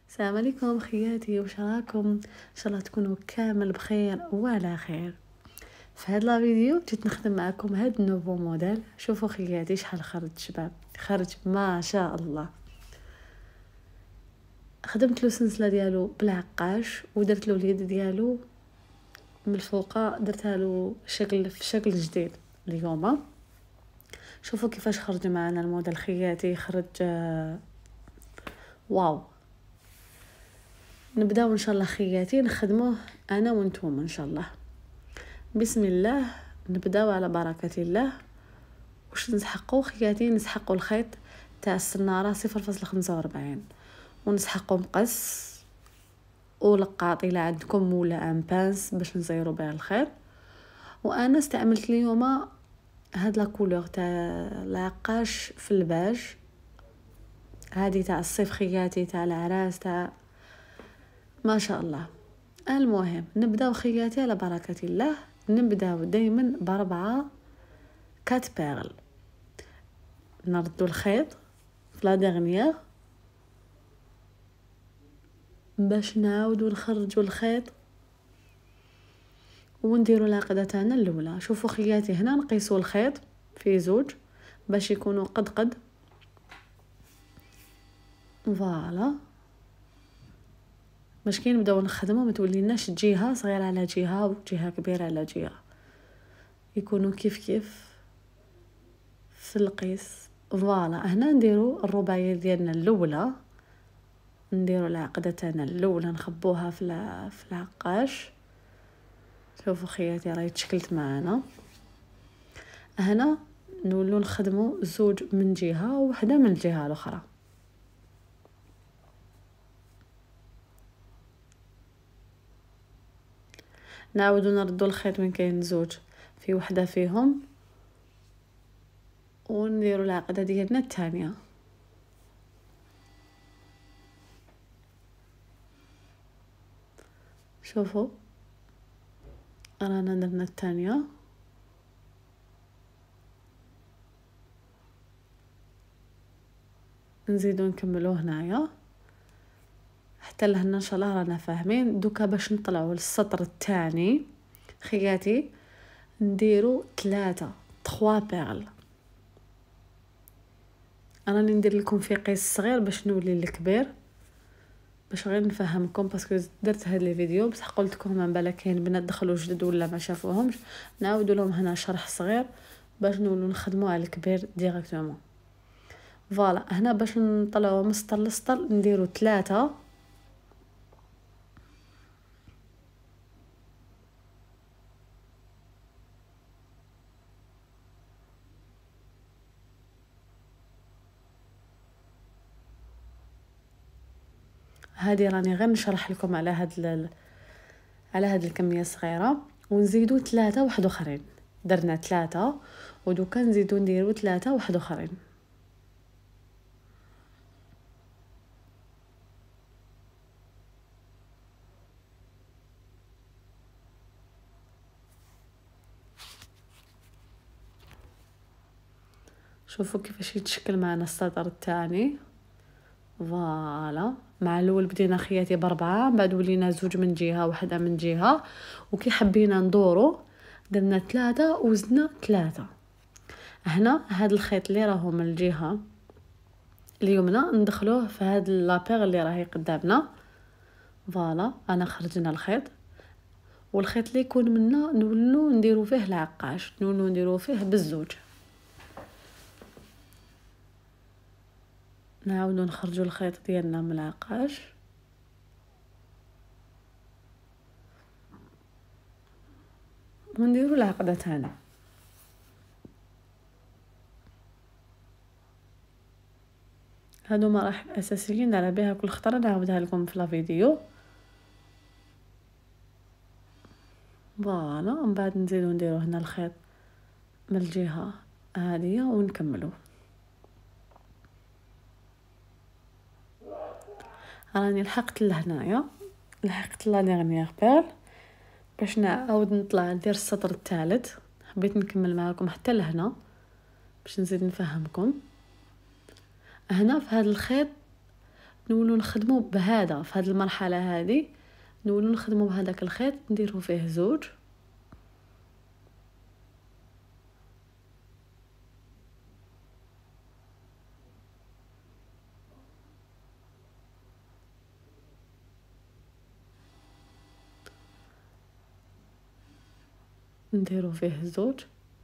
السلام عليكم خياتي، واش راكم؟ ان شاء الله تكونوا كامل بخير وعلى خير. في هذا الفيديو بديت نخدم معكم هذا النوفو موديل. شوفوا خياتي شحال خرج شباب، خرج ما شاء الله. خدمت له سلسله ديالو بالعقاش ودرت له اليد ديالو من الفوق، درتها له في شكل جديد اليوم. شوفوا كيفاش خرج معنا الموديل خياتي، خرج واو. نبداو ان شاء الله خياتي نخدموه انا وانتم ان شاء الله. بسم الله، نبداو على بركه الله. واش نسحقوا خياتي؟ نسحقوا الخيط تاع السناره 0.45 ونسحقوا مقص ولقاط الى عندكم ولا ان بانس باش نزيروا بها الخيط. وانا استعملت اليوم هاد لا كولور تاع العقاش في الباج، هذه تاع الصيف خياتي، تاع العراس، تاع ما شاء الله. المهم نبداو خياتي على بركه الله. نبداو دائما ب4 كات بيرل، نردو الخيط في لا ديرنيير باش نعاودو نخرجوا الخيط ونديروا العقده تاعنا الاولى. شوفوا خياتي هنا نقيسوا الخيط في زوج باش يكونوا قد فوالا، باش كي نبداو نخدموا ما توليناش جهه صغيره على جهه وجهه كبيره على جهه، يكونوا كيف في القيس. فوالا هنا نديروا الرباعيه ديالنا الاولى، نديروا العقده تاعنا الاولى نخبوها في العقاش. شوفوا خياتي راهي تشكلت معنا. هنا نولو نخدموا زوج من جهه وحده من الجهه الاخرى. نعاودو نردو الخيط من كاين زوج في وحده فيهم ونديروا العقده ديالنا الثانيه. شوفوا رانا درنا الثانيه، نزيدو نكملو هنايا حتى لهنا ان شاء الله رانا فاهمين. دوكا باش نطلعوا للسطر الثاني خياتي نديرو 3 بيرل. انا ندير لكم في قيس صغير باش نولي الكبير، باش غير نفهمكم، باسكو درت هذا الفيديو بصح قلت لكم من بالك كاين بنات دخلوا جدد ولا ما شافوهمش، نعاود لهم هنا شرح صغير باش نولوا نخدموا على الكبير ديريكتومون. فوالا هنا باش نطلعوا من سطر لسطر نديرو 3. هذه راني غير نشرح لكم على هاد الكميه الصغيره، ونزيدو 3 واحد اخرين. درنا 3 ودوكا نزيدو نديرو 3 واحد اخرين. شوفوا كيفاش يتشكل معنا السطر الثاني. فوالا مع الاول بدينا خياتي ب4، بعد ولينا زوج من جهه وحده من جهه، وكي حبينا ندورو درنا 3 وزدنا 3. هنا هذا الخيط اللي راهو من الجهه اليمنى ندخلوه في هذا لابير اللي راهي قدامنا. فوالا انا خرجنا الخيط، والخيط اللي يكون منا نولو نديرو فيه العقاش، نولو نديرو فيه بالزوج. نعاودو نخرجوا الخيط ديالنا من العقاش ونديروا العقده تاعنا. هادو مراحل اساسيين على بها كل خطره نعاودها لكم في الفيديو. فوالا من بعد نزيدو نديرو هنا الخيط من الجهه هذه ونكملو. راني لحقت لهنايا، لحقت لا ديرنيير بيرل باش نعاود نطلع ندير السطر الثالث. حبيت نكمل معكم حتى لهنا باش نزيد نفهمكم. هنا في هذا الخيط نولو نخدمو بهذا في هذه المرحله هذه، نولو نخدمو بهذاك الخيط نديرو فيه زوج، نديرو فيه زوج.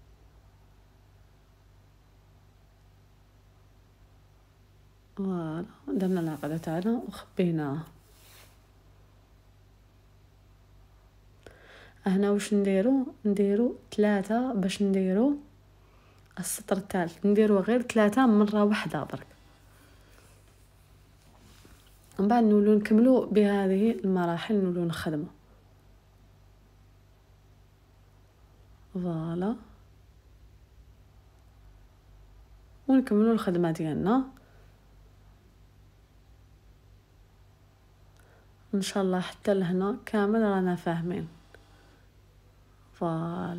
فوالا درنا العقده تاعنا وخبيناها. هنا واش نديرو 3 باش نديرو السطر الثالث، نديرو غير 3 مره واحده برك، من بعد نولو نكملو بهذه المراحل، نولو نخدمو. فوالا ونكملو الخدمه ديالنا ان شاء الله. حتى لهنا كامل رانا فاهمين. فوالا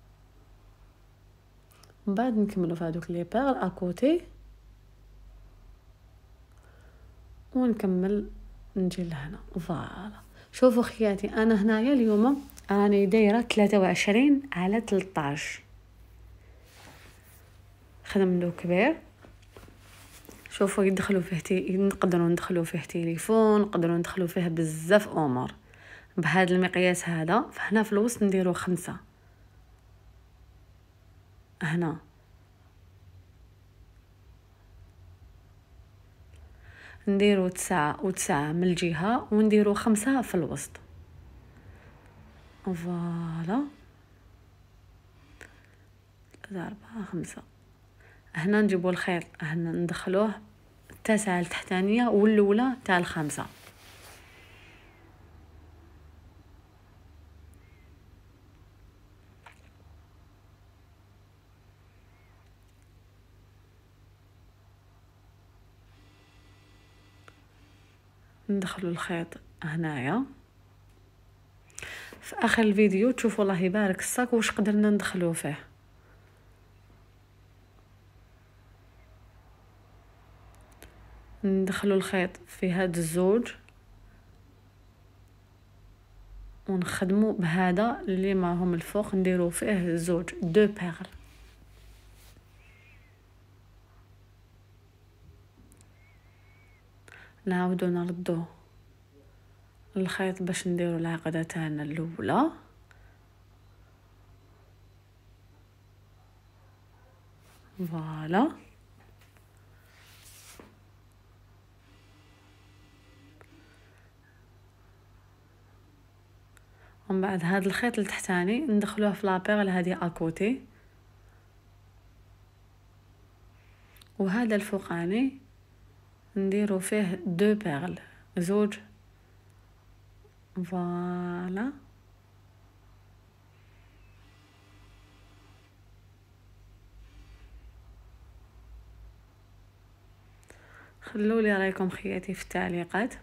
من بعد نكملو في هذوك لي بيرل اكوتي ونكمل نجي لهنا. فوالا شوفوا خياتي، انا هنايا اليوم راني دايره 23 على 13 خدمتو كبير. شوفوا يدخلوا فيه نقدروا ندخلوا فيه تليفون، نقدروا ندخلوا فيه بزاف امور بهذا المقياس هذا. فهنا في الوسط نديروا 5، هنا نديروا 9 و9 من الجهه ونديروا 5 في الوسط. فوالا 4 5. هنا نجيبوا الخيط، هنا ندخلوه التاسعه التحتانيه والاولى تاع الخامسه. ندخلوا الخيط هنايا. في اخر الفيديو تشوفوا الله يبارك الصاك واش قدرنا ندخلوا فيه. ندخلوا الخيط في هذا الزوج ونخدموا بهذا اللي معهم الفوق، نديروا فيه زوج دو بيرل. نعاودو نردو الخيط باش نديروا العقده تاعنا الاولى. فوالا ومن بعد هذا الخيط التحتاني ندخلوه في لابيرل هذه اكوتي، وهذا الفوقاني نديرو فيه دو بيرل زوج. فوالا خلوا لي رايكم خياتي في التعليقات.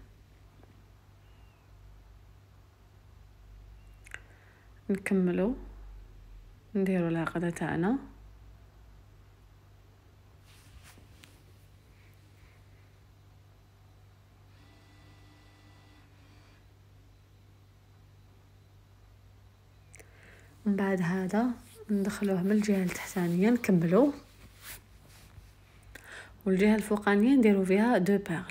نكملوا نديروا العقده تاعنا. من بعد هذا ندخلوه من الجهه التحتانيه نكملوا، والجهه الفوقانيه نديروا فيها دو بيرل.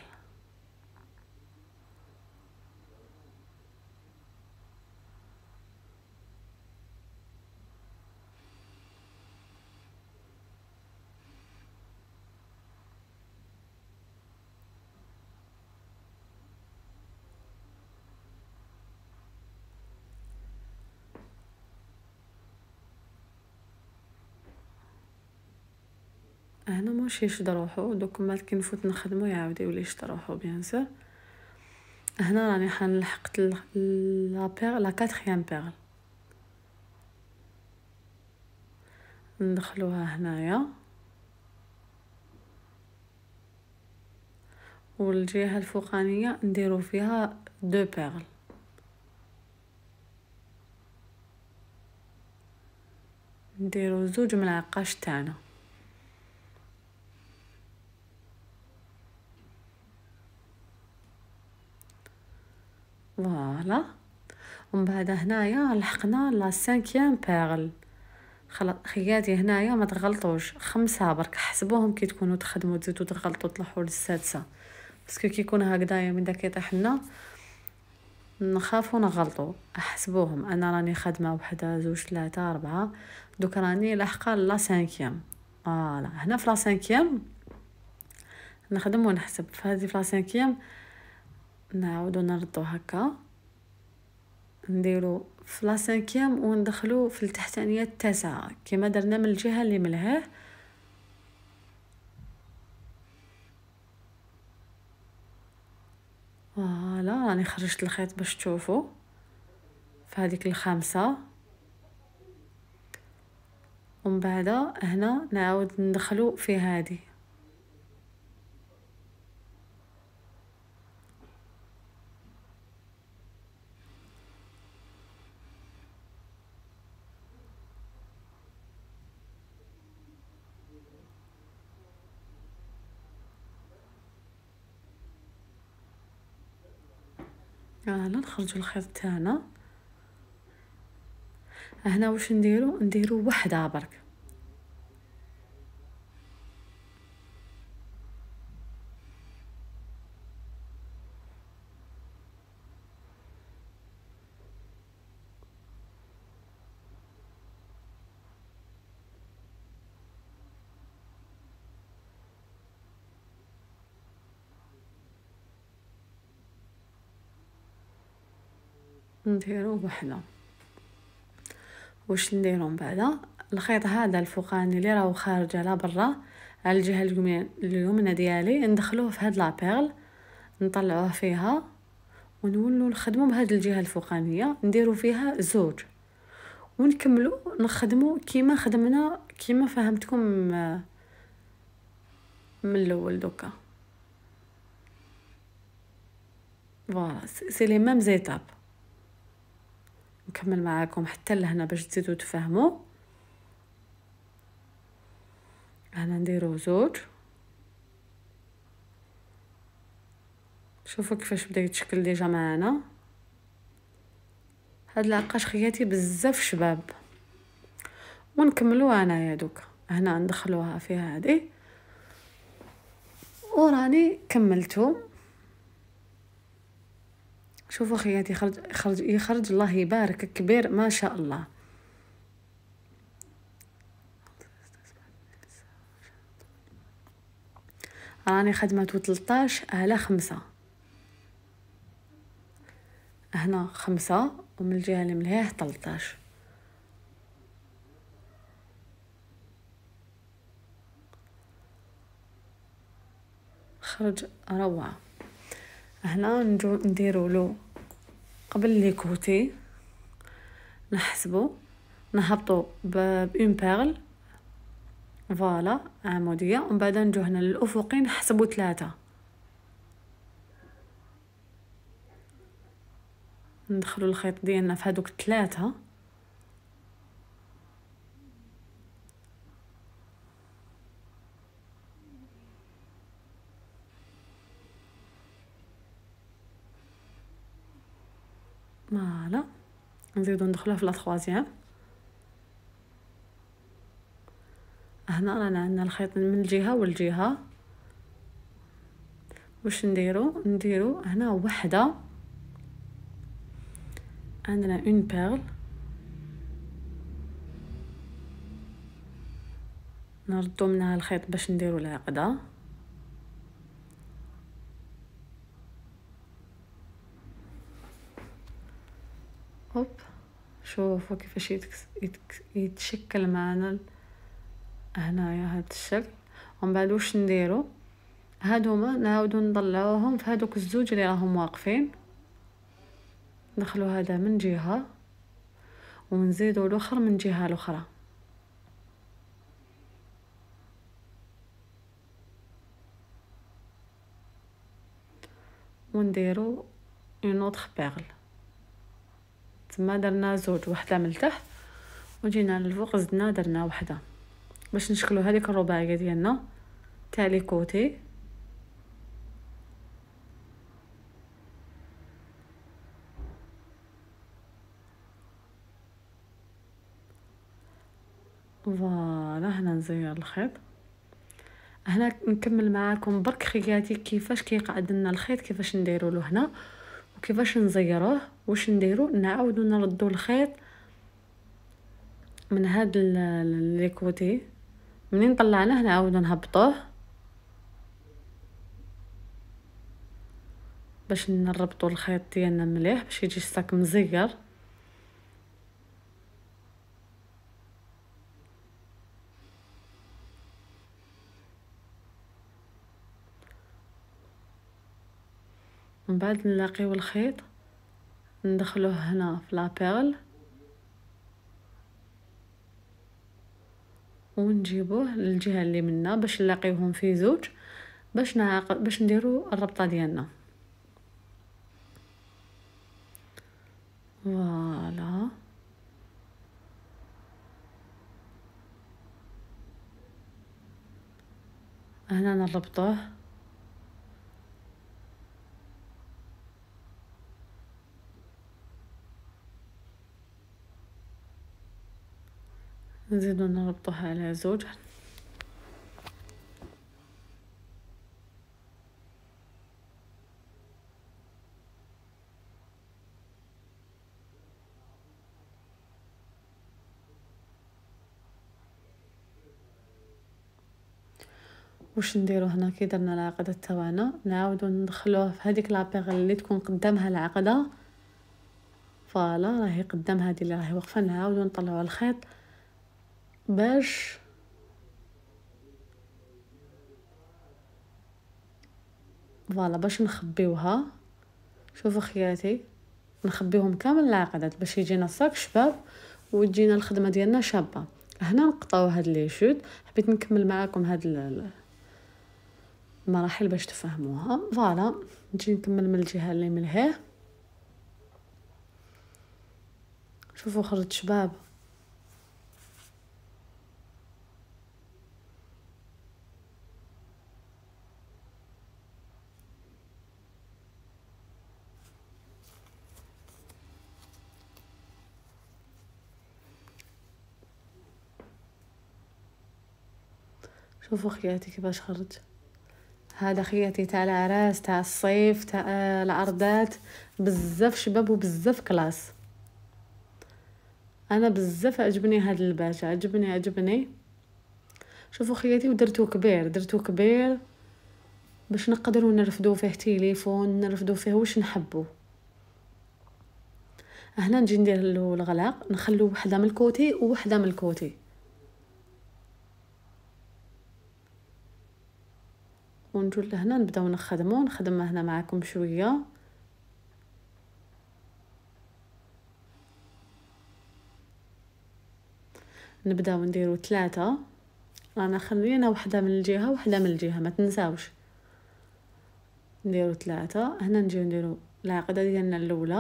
هنا مش يشدروحو دوك ما كي نفوت نخدمو يعاود يولي يشدروحو بيان سور. هنا راني حنلحقت لا بير لا 4 بيرل، ندخلوها هنايا والجهه الفوقانيه نديرو فيها دو بيرل. نديرو زوج من العقاش تاعنا. فوالا. ومن بعد هنايا لحقنا لا 5 بيرل. خلاص خياتي هنايا ما تغلطوش، 5 برك حسبوهم كي تكونوا تخدموا تزيدوا تغلطوا تلوحوا للسادسه، باسكو كي يكون هكذايا من داك يطيح لنا نخافوا نغلطوا. احسبوهم، انا راني خادمه وحده زوج ثلاثة 4، دوك راني لاحقه لا 5. فوالا هنا في لا 5 نخدم ونحسب. في هذه في لا 5 نعاودوا نردوا هكا، نديرو في لا 5 وندخلو في التحتانيه التاسعه كما درنا من الجهه اللي ملهاه. فوالا راني خرجت الخيط باش تشوفوا في هذيك الخامسه. ومن بعد هنا نعاود ندخلو في هذه. هنا نخرجوا الخيط تاعنا. هنا واش نديرو وحده برك. نديرو وحده. واش نديرو من بعد الخيط هذا الفوقاني اللي راهو خارج على برا على الجهه اليمنى ديالي ندخلوه في هاد لابيرل، نطلعوه فيها ونولوا نخدموا بهاد الجهه الفوقانيه، نديرو فيها زوج ونكملوا نخدموا كيما خدمنا كيما فهمتكم من الاول. دوكا فوالا سي لي ميم زيتاب. نكمل معاكم حتى لهنا باش تزيدوا تفهموا. هنا نديرو زوج. شوفوا كيفاش بدا يتشكل ديجا معنا هاد العقاش خياتي بزاف شباب. ونكملوا انايا دوكا هنا ندخلوها في هذه وراني كملتو. شوفوا خياتي يخرج الله يبارك كبير ما شاء الله. راني خدمته 13/5. هنا 5 ومن الجهه اللي ملهيه 13. خرج روعه. هنا نجو نديرو له قبل لي كوتي نحسبو نهبطو بأون بيرل فوالا عموديه، ومن بعد نجو هنا للافقي نحسبو 3. ندخلو الخيط ديالنا في هذوك 3 فوالا. نزيدو ندخلوها في لا 3. هنا رانا عندنا الخيط من الجهه والجهه. واش نديرو هنا وحده، عندنا اون بيرل نردو منها الخيط باش نديرو العقده. هوب شوفوا كيفاش يتشكل معنا هنايا هذا الشكل. ومن بعد واش نديرو هادوما نعاودو نطلعوهم في هذوك الزوج اللي راهم واقفين. ندخلو هذا من جهه ونزيدو الاخر من جهه الاخرى. ونديرو اون اوتر بيرل. تما درنا زوج، وحده من تحت وجينا للفوق زدنا درنا وحده باش نشكلوا هذيك الرباعيه ديالنا تاع لي كوتي. فوالا هنا نزير الخيط. هنا نكمل معاكم برك خياتي كيفاش كيقعد لنا الخيط، كيفاش نديروا له هنا وكيفاش نزيروه. واش نديروا؟ نعاودوا نردوا الخيط من هاد لي كوتي، منين طلعناه نعاودوا نهبطوه باش نربطوا الخيط ديالنا مليح باش يجي الساك مزير. من بعد نلاقيو الخيط ندخلوه هنا في لابيرل ونجيبوه للجهه اللي منا باش نلاقيوهم في زوج باش نديرو الربطه ديالنا. فوالا هنا نربطوه. نزيدو نربطوها على زوج. واش نديرو هنا كي درنا العقده تاعنا نعاودو ندخلوه في هذيك لابيغ اللي تكون قدامها العقده. فوالا راهي قدام هذه اللي راهي واقفه، نعاودو نطلعوا الخيط باش فوالا باش نخبيوها. شوفوا خياتي نخبيهم كامل العقدات باش يجينا الصاك شباب وتجينا الخدمه ديالنا شابه. هنا نقطعوا هاد لي شوت. حبيت نكمل معاكم هاد المراحل باش تفهموها. فوالا نجي نكمل من الجهه اللي من هنا. شوفوا خرج شباب. شوفوا خياتي كيفاش خرج. هذا خياتي تاع العراس تاع الصيف تاع العرضات، بزاف شباب وبزاف كلاس. انا بزاف عجبني هذا اللباس، عجبني. شوفوا خياتي ودرتو كبير باش نقدروا نرفدوا فيه تليفون، نرفدوا فيه واش نحبوا. هنا نجي ندير له الغلاق، نخلو وحده من الكوتي ووحده من الكوتي ونجو لهنا نبداو نخدم هنا معكم شويه. نبداو نديرو 3. رانا خلينا وحده من الجهه وحده من الجهه ما تنساوش. نديرو 3. هنا نجيو نديرو العقده ديالنا الاولى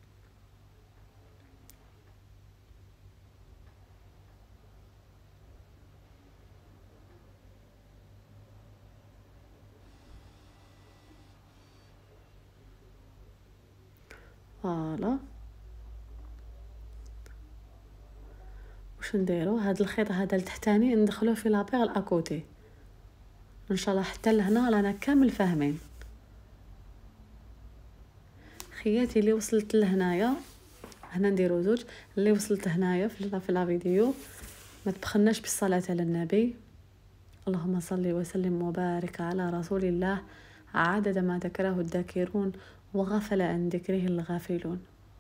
فوالا. واش نديرو؟ هاد الخيط هذا التحتاني ندخلوه في لابيغ الاكوتي ان شاء الله حتى لهنا رانا كامل فاهمين. خياتي اللي وصلت لهنايا هنا نديرو زوج. اللي وصلت هنايا في لا فيديو ما تبخلناش بالصلاه على النبي. اللهم صل وسلم وبارك على رسول الله عدد ما ذكره الذاكرون وغفل عن ذكره الغافلون.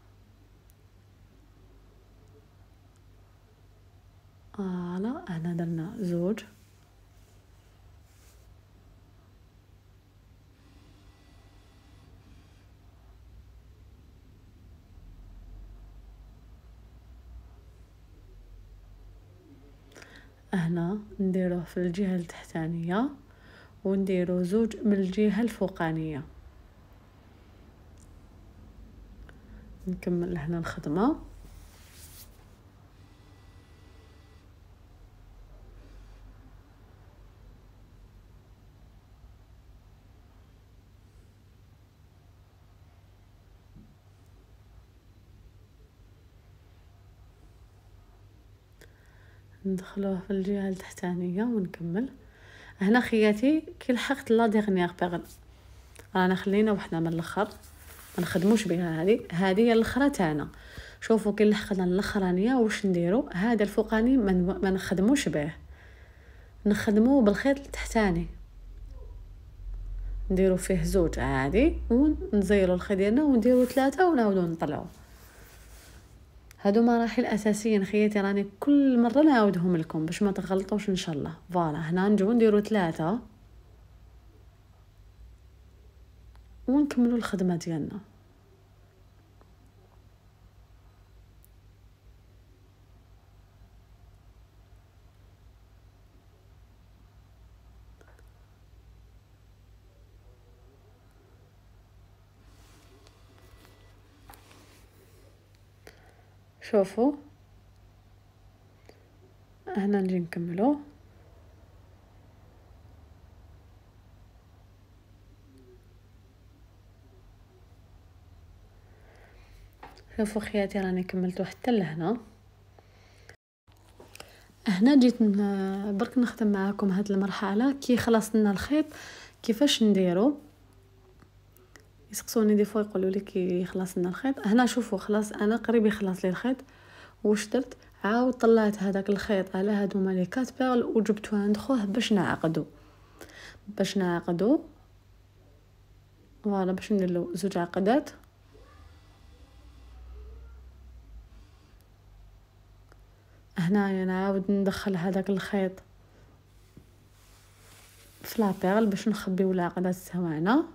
لا هنا درنا زوج. هنا نديروه في الجهه التحتانيه ونديرو زوج من الجهه الفوقانيه. نكمل هنا الخدمه. ندخلوه في الجهه التحتانيه ونكمل. هنا خياتي كي لحقت لا ديغنيير بيغل رانا خلينا وحنا من الاخر ما نخدموش بها. هذه هي الاخرى تاعنا. شوفوا كي لحقنا الاخرانيه واش نديرو، هذا الفوقاني ما نخدموش به، نخدموه بالخيط التحتاني، نديرو فيه زوج عادي ونزيرو الخيط ديالنا ونديرو 3 ونعاودو نطلعو. هادو مراحل اساسيين خياتي، راني كل مره نعاودهم لكم باش ما تغلطوش ان شاء الله. فوالا هنا نجيو نديرو 3 ونكملوا الخدمه ديالنا. شوفوا هنا نجي نكملو. شوفوا خياتي راني كملتو حتى لهنا. هنا جيت برك نخدم معاكم هاد المرحله كي خلصنا الخيط كيفاش نديرو. يسقسوني دي فوا يقولوا لي كي خلصنا الخيط. هنا شوفوا خلاص انا قريب يخلص لي الخيط. واش درت؟ عاود طلعت هذاك الخيط على هادو ماليكات بيرل وجبتو عند خوه باش نعقدو فوالا باش ندير له 2 عقدات. هنايا نعاود ندخل هذاك الخيط في لابيرل باش نخبيو العقدات تاعنا.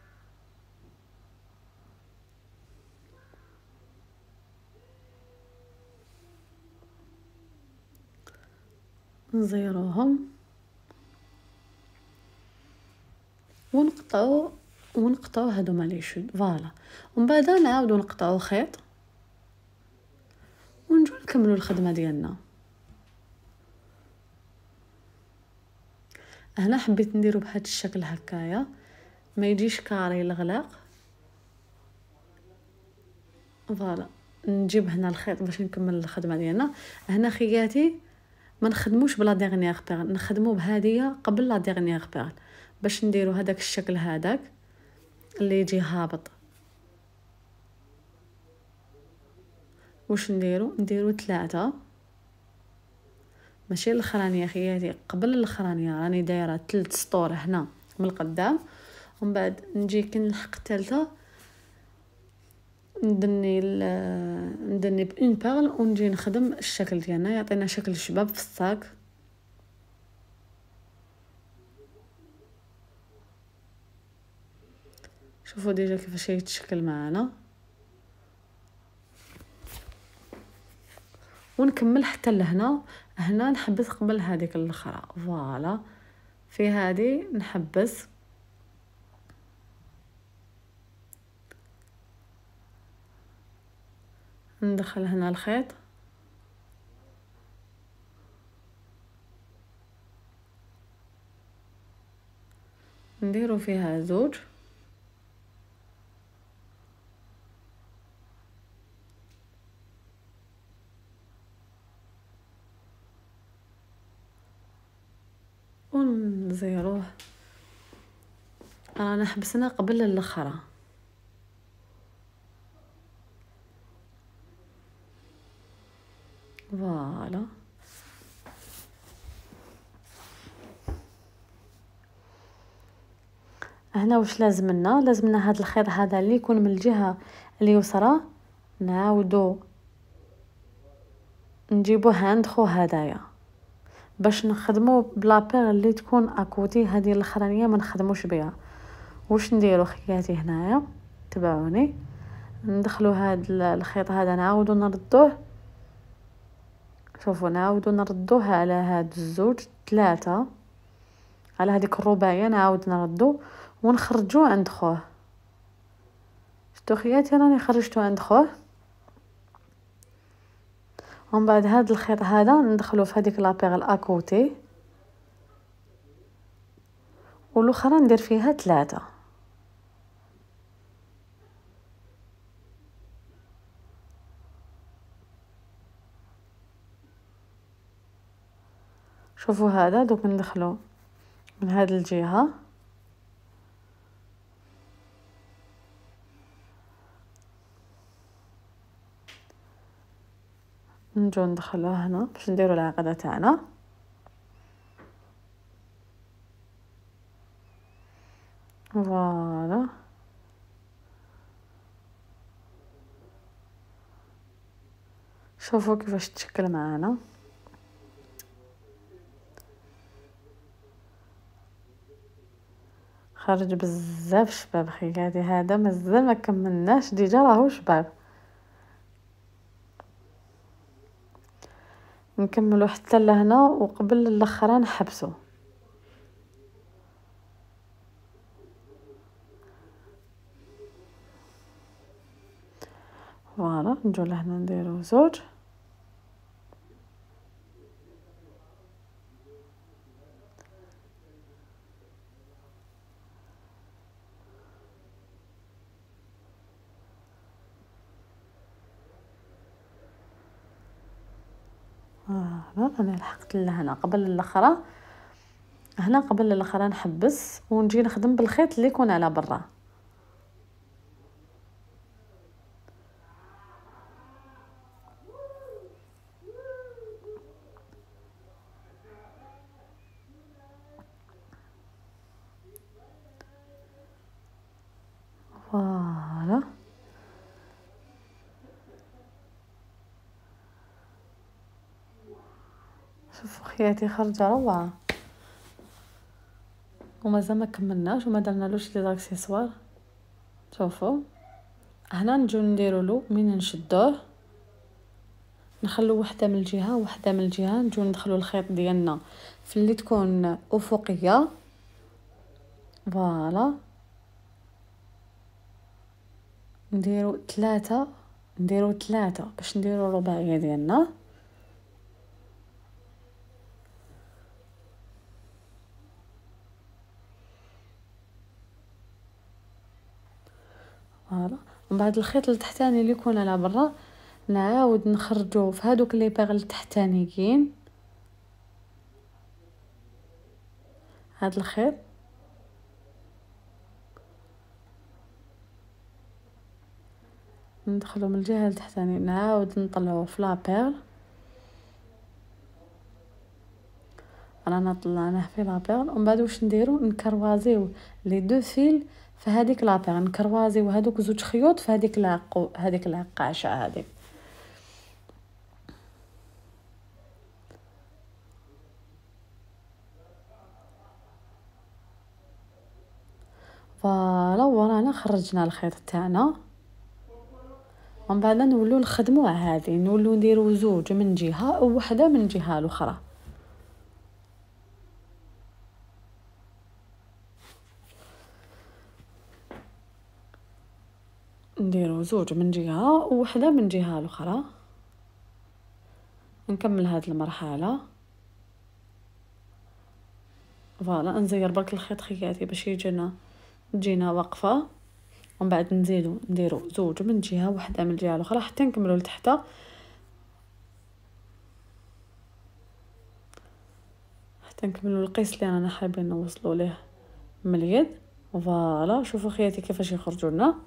نزيروهم ونقطعو هادو مالي شود فوالا. ومن بعد نعاودو نقطعو خيط ونجو نكملو الخدمه ديالنا. هنا حبيت نديرو بهذا الشكل هكايا ما يجيش كاري الغلاق. فوالا نجيب هنا الخيط باش نكمل الخدمه ديالنا. هنا خياتي ما نخدموش بلا ديغنيير بيرل، نخدمو بهاديه قبل لا ديغنيير بيرل باش نديرو هذاك الشكل هذاك اللي يجي هابط. واش نديرو 3 ماشي الاخرانيه خياتي، قبل الاخرانيه راني دايره 3 سطور هنا من القدام. ومن بعد نجي كي نلحق الثالثه ندني بون بيرل ونجي نخدم الشكل ديالنا يعطينا شكل الشباب في الصاك. شوفوا ديجا كيفاش يتشكل معنا ونكمل حتى لهنا. هنا نحبس قبل هذيك الاخرى فوالا في هذه نحبس ندخل هنا الخيط نديرو فيها 2 ونزيروه. رانا حبسنا قبل الاخرى فوالا. هنا واش لازمنا هذا الخيط هذا اللي يكون من الجهه اليسرى نعاودو نجيبوه عند خو هدايا باش نخدمو بلا بير اللي تكون اكوتي. هذه الاخرانيه ما نخدموش بها. واش نديرو خياتي هنايا تبعوني ندخلو هذا الخيط هذا نعاودو نردوه. شوفوا نعاودو نردوه على هاد 3 على هذيك الرباعيه نعاود نردو ونخرجو عند خوه. شتو خياتي راني خرجتو عند خوه. ومن بعد هذا الخيط هذا ندخلو في هذيك لابيغ الاكوتي والاخرى ندير فيها 3. شوفوا هذا دوك ندخلو من هذه الجهه، نجو ندخلوها هنا باش نديرو العقده تاعنا. فوالا شوفوا كيفاش تشكل معانا. خرج بزاف شباب خياتي، هذا مازال ما كملناش ديجا راهو شباب. نكملوا حتى لهنا وقبل الاخرى نحبسوا. فوالا نجو لهنا نديرو زوج. انا لحقت لهنا قبل الاخرى، هنا قبل الاخرى نحبس ونجي نخدم بالخيط اللي يكون على برا. فوالا شوفوا خياتي خرجه روعه، ومازال ما كملناش وما درنالوش لي زاكسيسوار. شوفوا هنا نجو نديرو له من نشدوه نخلو وحده من الجهه وحده من الجهه، نجو ندخلو الخيط ديالنا في اللي تكون افقيه. فوالا نديرو ثلاثة باش نديرو الرباعيه ديالنا. فوالا ومن بعد الخيط التحتاني اللي يكون على برا نعاود نخرجو في هادوك لي باغ التحتانيين. هاد الخيط ندخلو من الجهه التحتانيه نعاود نطلعوه في لابير. رانا طلعناه في لابير ومن بعد واش نديرو نكروازيو لي دو فيل في هذيك لابير، نكروازيو هذوك زوج خيوط في هذيك العقاشه هذيك. فوالا ورانا خرجنا الخيط تاعنا، ومن بعد نولو نخدموا عادي، نولو نديرو زوج من جهه ووحده من جهه الاخرى. نديرو زوج من جهه ووحده من جهه الاخرى. نكمل هذه المرحله. فوالا نزير برك الخيط خياتي باش تجينا واقفه، ومن بعد نزيدو نديرو زوج من جهه وحده من الجهه الاخرى حتى نكملوا لتحت، حتى نكملوا القيس اللي رانا حابين نوصلوا ليه من اليد. فوالا شوفوا خياتي كيفاش يخرجوا لنا.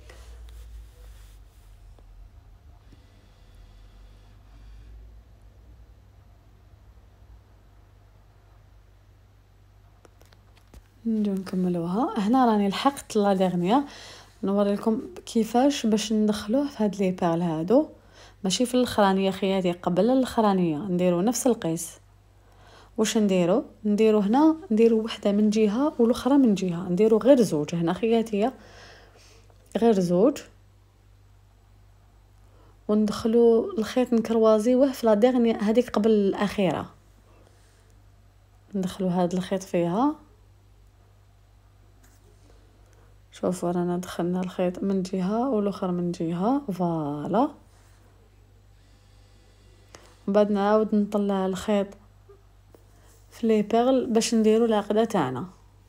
نجو نكملوها. هنا راني لحقت لا ديرنيير، نوري لكم كيفاش باش ندخلوه في هاد لي بيرل هادو، ماشي في الاخرانيه خياتي، قبل الاخرانيه نديرو نفس القيس. واش نديرو هنا نديرو وحده من جهه والاخرى من جهه، نديرو غير زوج هنا خياتي، غير زوج، وندخلو الخيط نكروازيوه في لا ديرنيير هذيك قبل الاخيره، ندخلو هذا الخيط فيها. شوفوا رانا دخلنا الخيط من جهه والاخر من جهه. فوالا من بعد نعاود نطلع الخيط في لي بيرل باش نديرو العقده تاعنا.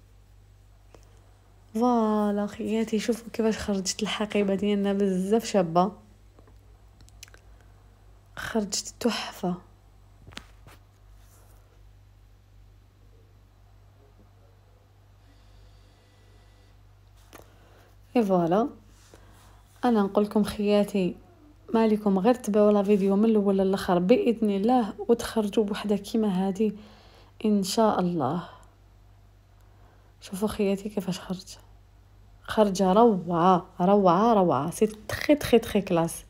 فوالا خياتي شوفوا كيفاش خرجت الحقيبه ديالنا بزاف شابه، خرجت تحفه. اي فوالا. انا نقول لكم خياتي، ما عليكم غير تبعوا لا فيديو من الاول للاخر باذن الله وتخرجوا بوحده كيما هذه ان شاء الله. شوفوا خياتي كيفاش خرجه روعه روعه روعه، سي تخي تخي تخي كلاس.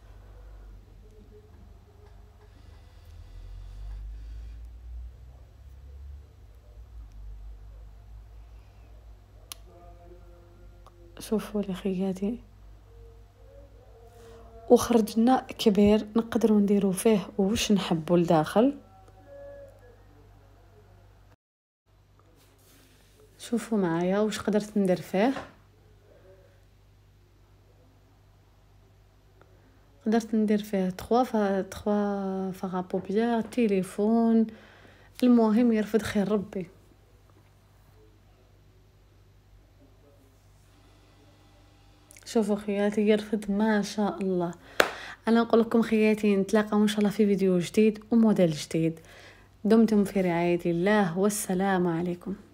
شوفوا لي خياتي، وخرجنا كبير نقدروا نديروا فيه واش نحبوا لداخل. شوفوا معايا واش قدرت ندير فيه. قدرت ندير فيه 3 فغابوبيير، تليفون، المهم يرفد خير ربي. شوفوا خياتي يرفد ما شاء الله. انا نقول لكم خياتي نتلاقاو ان شاء الله في فيديو جديد وموديل جديد. دمتم في رعاية الله والسلام عليكم.